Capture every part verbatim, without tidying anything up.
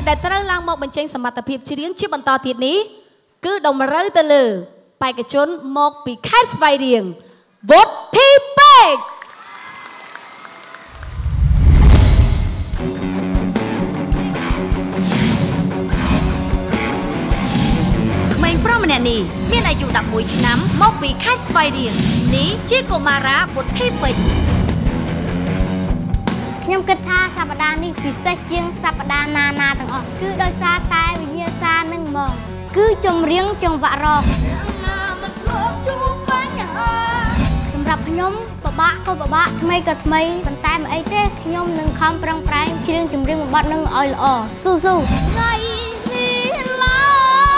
ដែលត្រូវឡើងមកបញ្ចេញសមត្ថភាពច្រៀងជាបន្តទៀតនេះគឺតម្រូវទៅលើបេក្ខជនមកពីខេត្តស្វាយរៀងវុធីពេកក្មេងប្រុសម្នាក់នេះមានអាយុដប់មួយឆ្នាំមកពីខេត្តស្វាយរៀងនេះជាកុមារាវុធីពេកខ្ញុំគិតថាសប្តាហ៍នេះពិសេសជាងសប្តាហ៍ណាណាទាំងអស់គឺដោយសារតែវិញ្ញាសានឹងហ្មងគឺចម្រៀងចង្វាក់រ៉កសម្រាប់ខ្ញុំពិបាកក៏ពិបាកថ្មីក៏ថ្មីប៉ុន្តែមិនអីទេខ្ញុំនឹងខំប្រឹងប្រែងច្រៀងចម្រៀងមួយបទនឹងឲ្យល្អស៊ូស៊ូថ្ងៃនេះឡើយ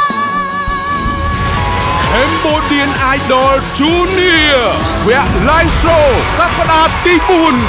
Cambodian Idol Junior វគ្គ Live Show សប្តាហ៍ទីបួន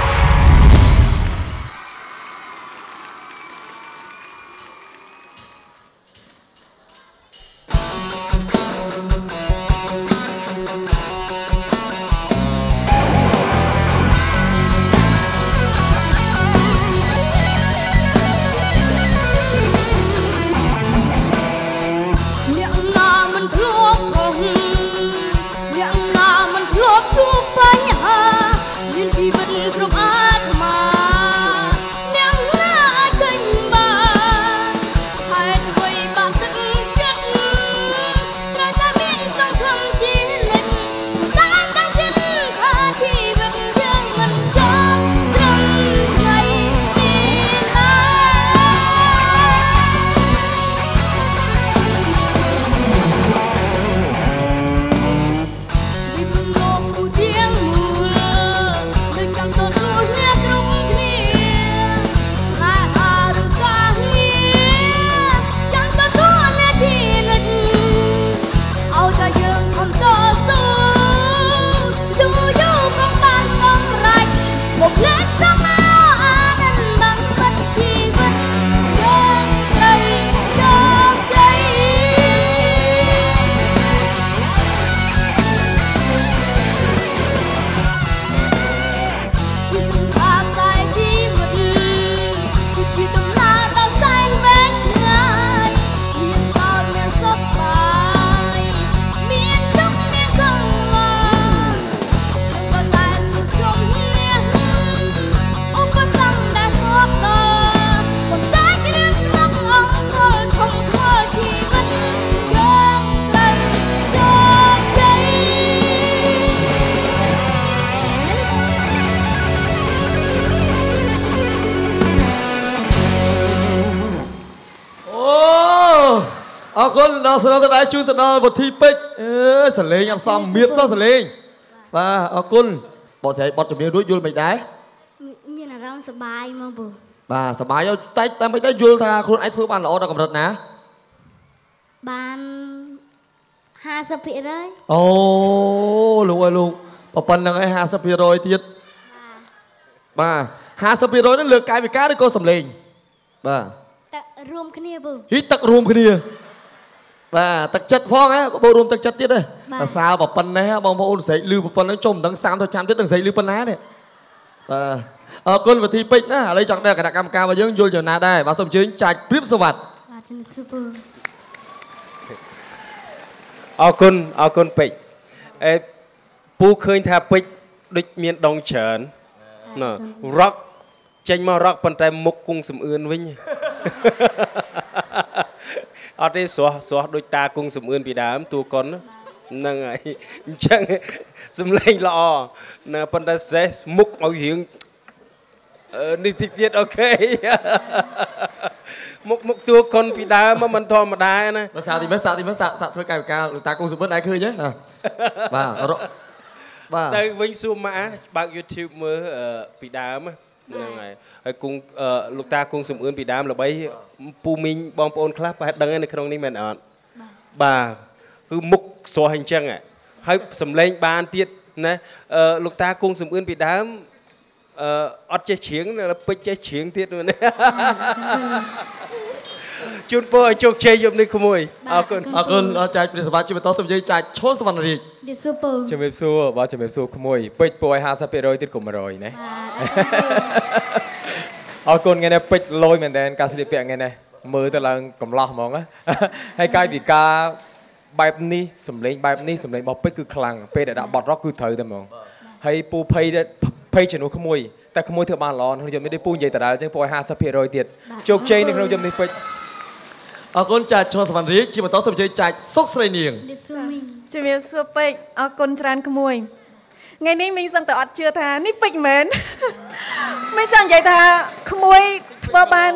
អរគុណដល់ស្រីទាំងឡាយជួយទៅដល់វុធីពេកអឺសលេងអត់សមមៀតសោះសលេងបាទអរគុណបងស្រីបត់ជំនាញរួចយល់មិនដែរមានអារម្មណ៍សប្បាយមកពូបាទសប្បាយតែតែមិនដែរយល់ថាខ្លួនឯងធ្វើបានល្អដល់កម្រិតណាបានห้าสิบភាគរយអូលោកអើយលោកប៉ុណ្្នឹងឯងห้าสิบភាគរយទៀតបាទห้าสิบភាគរយហ្នឹងលើកាយវិការឬក៏សំឡេងបាទទឹករួមគ្នាពូហីទឹករួមគ្នាបាទទឹកចិត្តផងហ៎ក៏បូរួមទឹកចិត្តទៀតដែរតែសាលប៉ុណ្ណេះបងប្អូនស្រីលឺប៉ុណ្ណឹងចុះមិនដឹងសាមទៅចាំទៀតនឹងស្រីលឺប៉ុណ្ណាទេបាទអរគុណវុធីពេជ្រណាឥឡូវចង់ដល់គណៈកម្មការរបស់យើងយល់យ៉ាងណាដែរបាទសូមអញ្ជើញចាច់ព្រៀបសវត្តបាទជំរាបសួរពូអរគុណអរគុណពេជ្រអេពូឃើញថាពេជ្រដូចមានដងច្រើនណា rock ចេញមក rock ប៉ុន្តែមុខគង់សំអឿនវិញអត់ទេស្រស់ស្រស់ដូចតាគង់សំអឿនពីដើមតួកុនហ្នឹងហើយអញ្ចឹងសំឡេងល្អណាប៉ុន្តែសេះមុខឲ្យរៀងនេះតិចទៀតអូខេមុខមុខតួកុនពីដើមមកមិនធម្មតាណាបើសាកទីមើលសាកទីមើលសាកសាកធ្វើកាយវិការលោកតាគង់សំអឿនដែរឃើញទេបាទបាទទៅវិញសួរម៉ាបើក YouTube មើលពីដើមហ្នឹងហើយហើយគង់លោកតាគង់សំអឿនពីដើមល្បីពូមីងបងប្អូនខ្លះប្រហែលដឹងនៅក្នុងនេះមែនអត់បាទគឺមុខស្រស់អញ្ចឹងហើយសំឡេងបានទៀតណាលោកតាគង់សំអឿនពីដើមអត់ចេះច្រៀងពេជ្រចេះច្រៀងទៀតណាជូនពរឲ្យជោគជ័យយប់នេះក្មួយអរគុណអរគុណចាច់ព្រះសវត្តជាបន្តសូមយើងចាច់ឈុនសវណ្ណរាជជំរាបសួរបាទជំរាបសួរក្មួយពេជ្រពរឲ្យห้าสิบភាគរយទៀតកុំរយណាអរគុណថ្ងៃនេះពេជ្រលយមែនតើការស្លៀកពាក់ថ្ងៃនេះមើលទៅឡើងកំឡោះហ្មងណាហើយកាយវិការបែបនេះសម្លេងបែបនេះសម្លេងរបស់ពេជ្រគឺខ្លាំងពេលដែលដាក់បទរ៉ុកគឺត្រូវតែហ្មងហើយពូភ័យភ័យជំនួសក្មួយតែក្មួយធ្វើបានល្អក្នុងយមនេះពូនិយាយដដែលអញ្ចឹងពូឲ្យห้าสิบเปอร์เซ็นต์ ទៀតជោគជ័យនៅក្នុងយមនេះពេជ្រអរគុណចាឈុនសវណ្ណរាជជាបន្តសូមអញ្ជើញចាច់សុកស្រីនាងជំរាបសួរពេជ្រអរគុណច្រើនក្មួយថ្ងៃនេះមីងសឹងតែអត់ជឿថានេះពេជ្រមែនមីងចង់និយាយថាក្មួយធ្វើបាន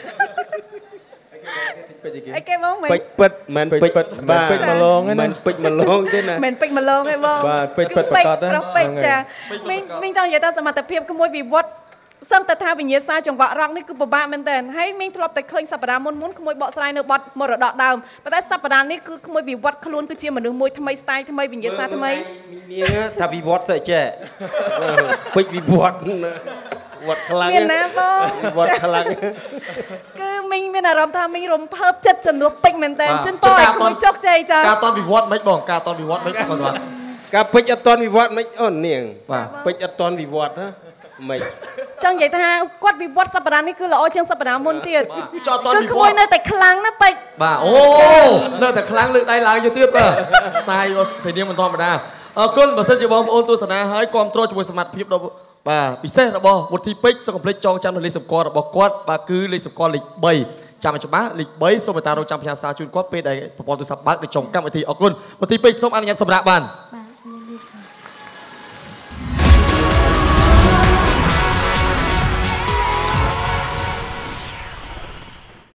អីគេបងមែនពេជ្រពិតមិនពេជ្រពិតបាទពេជ្រម្លងហ្នឹងមិនពេជ្រម្លងទេណាមិនពេជ្រម្លងទេបងបាទពេជ្រពិតប្រកបណាប្រុសពេជ្រចាមីងមីងចង់និយាយថាសមត្ថភាពក្មួយវិវត្តសឹងតែថាវិញ្ញាសាចង្វាក់រ៉ុកនេះគឺពិបាកមែនតើហើយមីងធ្លាប់តែឃើញសប្តាហ៍មុនមុនក្មួយបកស្រាយនៅបទមរតកដើមប៉ុន្តែសប្តាហ៍នេះគឺក្មួយវិវត្តខ្លួនគឺជាមនុស្សមួយថ្មីស្ទាយថ្មីវិញ្ញាសាថ្មីនាងថាវិវត្តស្អីចេះពេជ្រវិវត្តវត្តខ្លាំងមានណាបងវត្តខ្លាំងគឺមីងមានអារម្មណ៍ថាមីងរំភើបចិត្តចំនួនពេជ្រមែនតើជូនពរឲ្យក្មួយជោគជ័យចាការតនវិវត្តមិនបងការតនវិវត្តមិនបងបាទការពេជ្រអត់តនវិវត្តមិនអូននាងពេជ្រអត់តនវិវត្តណាមិនចង់និយាយថាគាត់វិវត្តសប្តាហ៍នេះគឺល្អជាងសប្តាហ៍មុនទៀតគឺក្មួយនៅតែខ្លាំងណាពេជ្របាទអូនៅតែខ្លាំងលើកដៃឡើងទៅទៀតបាទស្ទាយស្រីនាងមិនធម្មតាអរគុណបើសិនជាបងប្អូនទស្សនាហើយគ្រប់គ្រងជាមួយសមត្ថភាពដ៏បាទពិសេសរបស់វុធីពេជ្រសូមកុំភ្លេចចងចាំលេខសម្គាល់របស់គាត់បាទគឺលេខសម្គាល់លេខបីចាំឲ្យច្បាស់លេខបីសូមមេត្តារងចាំផ្ញើសារជូនគាត់ពេលដែលប្រព័ន្ធទូរស័ព្ទបើកនៅចុងកម្មវិធីអរគុណវុធីពេជ្រសូមអនុញ្ញាតសម្រាប់បាន